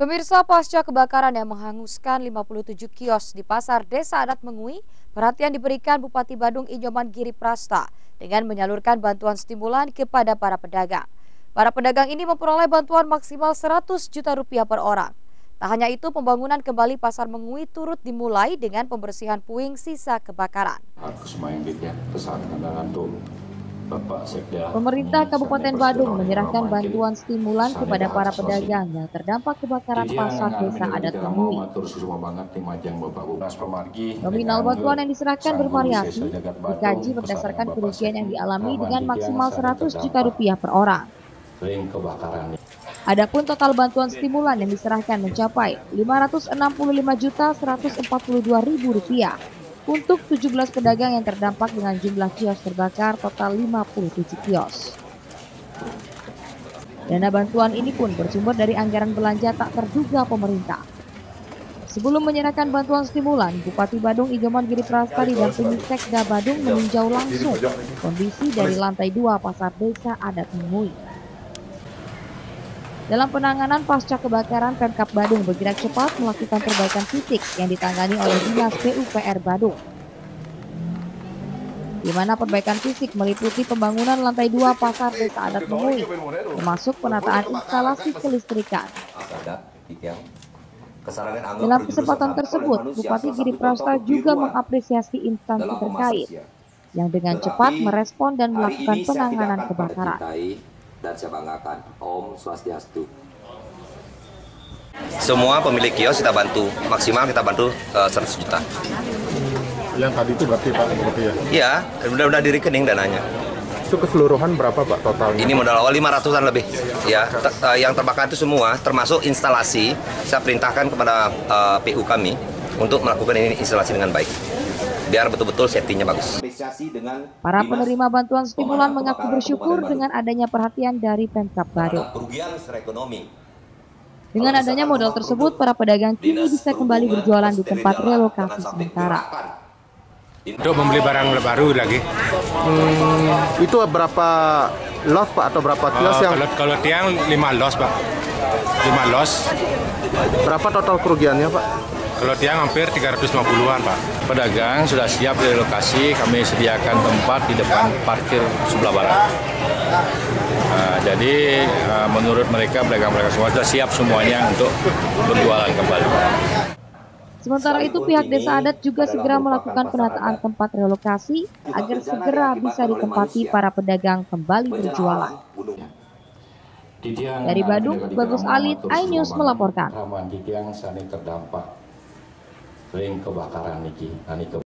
Pemirsa, pasca kebakaran yang menghanguskan 57 kios di Pasar Desa Adat Mengui, perhatian diberikan Bupati Badung Inyoman Giri Prasta dengan menyalurkan bantuan stimulan kepada para pedagang. Para pedagang ini memperoleh bantuan maksimal 100 juta rupiah per orang. Tak hanya itu, pembangunan kembali Pasar Mengui turut dimulai dengan pembersihan puing sisa kebakaran. Pemerintah Kabupaten Badung menyerahkan bantuan stimulan kepada para pedagang yang terdampak kebakaran Pasar Desa Adat Mengui. Nominal bantuan yang diserahkan bervariasi, dikaji berdasarkan kerugian yang dialami dengan maksimal 100 juta rupiah per orang. Adapun total bantuan stimulan yang diserahkan mencapai Rp565.142.000 untuk 17 pedagang yang terdampak dengan jumlah kios terbakar total 57 kios. Dana bantuan ini pun bersumber dari anggaran belanja tak terduga pemerintah. Sebelum menyerahkan bantuan stimulan, Bupati Badung Inyoman Giri Prasta didampingi Sekda Badung meninjau langsung kondisi dari lantai 2 Pasar Desa Adat Mengui. Dalam penanganan pasca kebakaran, Pemkab Badung bergerak cepat melakukan perbaikan fisik yang ditangani oleh Dinas PUPR Badung. Di mana perbaikan fisik meliputi pembangunan lantai 2 Pasar Desa Adat Mengui, termasuk penataan instalasi kelistrikan. Dalam kesempatan tersebut, Bupati Giri Prasta juga mengapresiasi instansi terkait yang dengan cepat merespon dan melakukan penanganan kebakaran. Dan saya banggakan, Om Swastiastu. Semua pemilik kios kita bantu, maksimal kita bantu 100 juta. Yang tadi itu berarti Pak, berarti ya? Iya, udah di rekening dananya. Itu keseluruhan berapa Pak totalnya? Ini modal awal 500-an lebih. Ya, yang terbakar itu semua, termasuk instalasi, saya perintahkan kepada PU kami untuk melakukan ini instalasi dengan baik. Biar betul-betul safety-nya bagus. Para penerima bantuan stimulan mengaku bersyukur dengan adanya perhatian dari Pemkab Badung. Dengan adanya modal tersebut, para pedagang kini bisa kembali berjualan di tempat relokasi sementara. Untuk membeli barang baru lagi. Itu berapa los Pak atau berapa kios yang? Kalau tiang 5 los Pak. 5 los. Berapa total kerugiannya Pak? Kalau tiang hampir 350-an Pak. Pedagang sudah siap direlokasi, kami sediakan tempat di depan parkir sebelah barat. Jadi menurut mereka pedagang-pedagang semua sudah siap semuanya untuk berjualan kembali. Sementara itu pihak Desa Adat juga segera melakukan penataan tempat relokasi agar segera bisa ditempati para pedagang kembali berjualan. Dari Badung, Bagus Alit, iNews melaporkan.